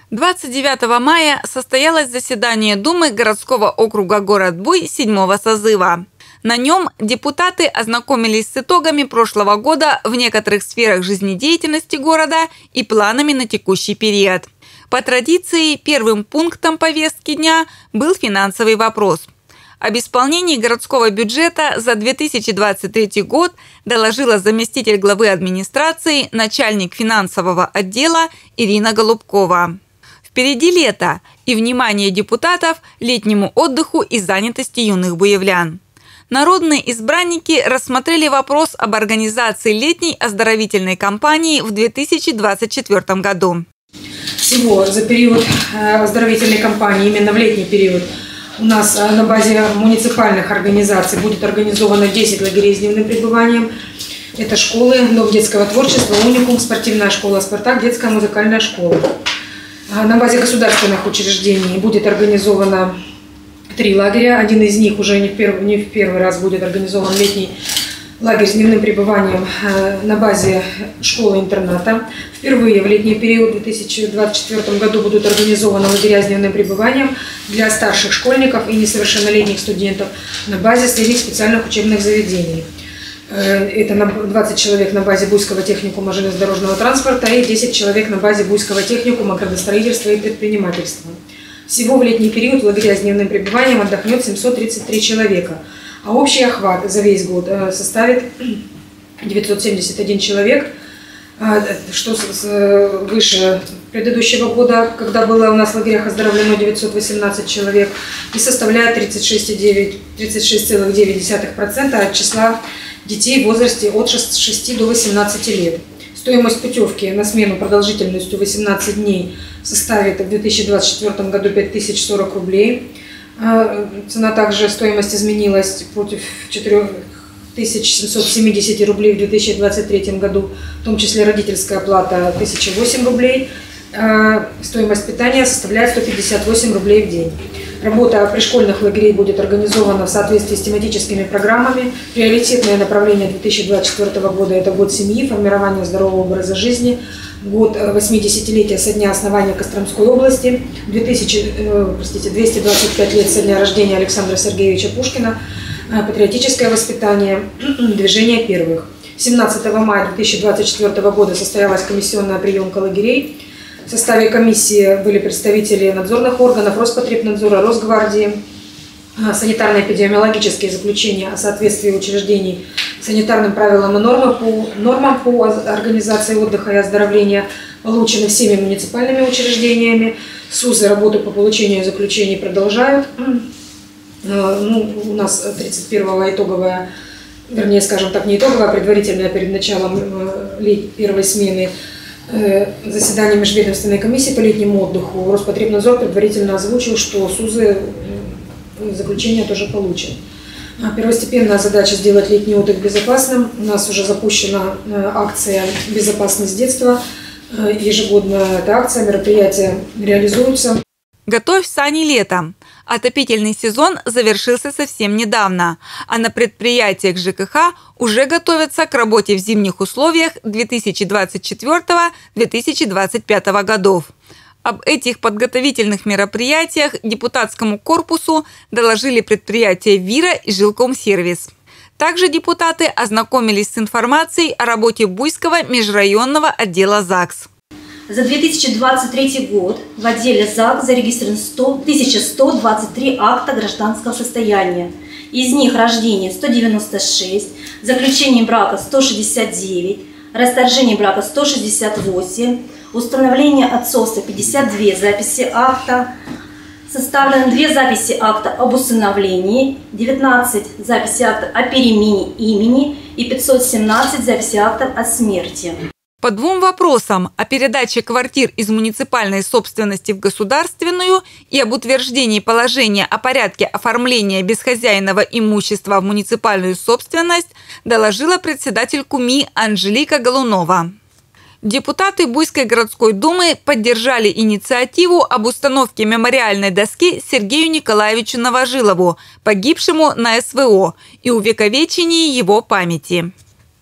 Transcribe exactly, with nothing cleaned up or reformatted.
двадцать девятого мая состоялось заседание Думы городского округа город Буй седьмого созыва. На нем депутаты ознакомились с итогами прошлого года в некоторых сферах жизнедеятельности города и планами на текущий период. По традиции, первым пунктом повестки дня был финансовый вопрос. Об исполнении городского бюджета за две тысячи двадцать третий год доложила заместитель главы администрации, начальник финансового отдела Ирина Голубкова. Впереди лето и внимание депутатов летнему отдыху и занятости юных буевлян. Народные избранники рассмотрели вопрос об организации летней оздоровительной кампании в две тысячи двадцать четвёртом году. Всего за период оздоровительной кампании, именно в летний период, у нас на базе муниципальных организаций будет организовано десять лагерей с дневным пребыванием. Это школы, дом детского творчества, уникум, спортивная школа «Спартак», детская музыкальная школа. На базе государственных учреждений будет организовано три лагеря. Один из них уже не в первый, не в первый раз будет организован летний лагерь с дневным пребыванием на базе школы-интерната. Впервые в летний период в две тысячи двадцать четвёртом году будут организованы лагеря с дневным пребыванием для старших школьников и несовершеннолетних студентов на базе средних специальных учебных заведений. Это двадцать человек на базе Буйского техникума железнодорожного транспорта и десять человек на базе Буйского техникума градостроительства и предпринимательства. Всего в летний период в лагеря с дневным пребыванием отдохнет семьсот тридцать три человека, а общий охват за весь год составит девятьсот семьдесят один человек, что выше предыдущего года, когда было у нас в лагерях оздоровлено девятьсот восемнадцать человек, и составляет тридцать шесть целых девять десятых процента от числа детей в возрасте от шести до восемнадцати лет. Стоимость путевки на смену продолжительностью восемнадцать дней составит в две тысячи двадцать четвёртом году пять тысяч сорок рублей. Цена также, стоимость изменилась против четырёх тысяч семисот семидесяти рублей в две тысячи двадцать третьем году, в том числе родительская плата тысяча восемь рублей. Стоимость питания составляет сто пятьдесят восемь рублей в день. Работа пришкольных лагерей будет организована в соответствии с тематическими программами. Приоритетное направление две тысячи двадцать четвёртого года – это год семьи, формирование здорового образа жизни, год восьмидесятилетия со дня основания Костромской области, две тысячи, простите, двести двадцать пять лет со дня рождения Александра Сергеевича Пушкина, патриотическое воспитание, движение первых. семнадцатого мая две тысячи двадцать четвёртого года состоялась комиссионная приемка лагерей. В составе комиссии были представители надзорных органов, Роспотребнадзора, Росгвардии, санитарно-эпидемиологические заключения о соответствии учреждений санитарным правилам и нормам по, нормам по организации отдыха и оздоровления получены всеми муниципальными учреждениями. СУЗы работу по получению заключений продолжают. Ну, у нас тридцать первого итоговая, вернее, скажем так, не итоговая, а предварительная перед началом первой смены заседание межведомственной комиссии по летнему отдыху. Роспотребнадзор предварительно озвучил, что СУЗы заключения тоже получат. Первостепенная задача сделать летний отдых безопасным. У нас уже запущена акция «Безопасность с детства». Ежегодная эта акция, мероприятия реализуются. Готовь сани летом. Отопительный сезон завершился совсем недавно, а на предприятиях ЖКХ уже готовятся к работе в зимних условиях две тысячи двадцать четвёртого — две тысячи двадцать пятого годов. Об этих подготовительных мероприятиях депутатскому корпусу доложили предприятия ВИРа и Жилкомсервис. Также депутаты ознакомились с информацией о работе Буйского межрайонного отдела ЗАГС. За две тысячи двадцать третий год в отделе ЗАГС зарегистрировано тысяча сто двадцать три акта гражданского состояния. Из них рождение сто девяносто шесть, заключение брака сто шестьдесят девять, расторжение брака сто шестьдесят восемь, установление отцовства пятьдесят две записи акта, составлены две записи акта об усыновлении, девятнадцать записей акта о перемене имени и пятьсот семнадцать записей актов о смерти. По двум вопросам о передаче квартир из муниципальной собственности в государственную и об утверждении положения о порядке оформления безхозяйного имущества в муниципальную собственность доложила председатель КУМИ Анжелика Голунова. Депутаты Буйской городской думы поддержали инициативу об установке мемориальной доски Сергею Николаевичу Новожилову, погибшему на СВО, и увековечении его памяти.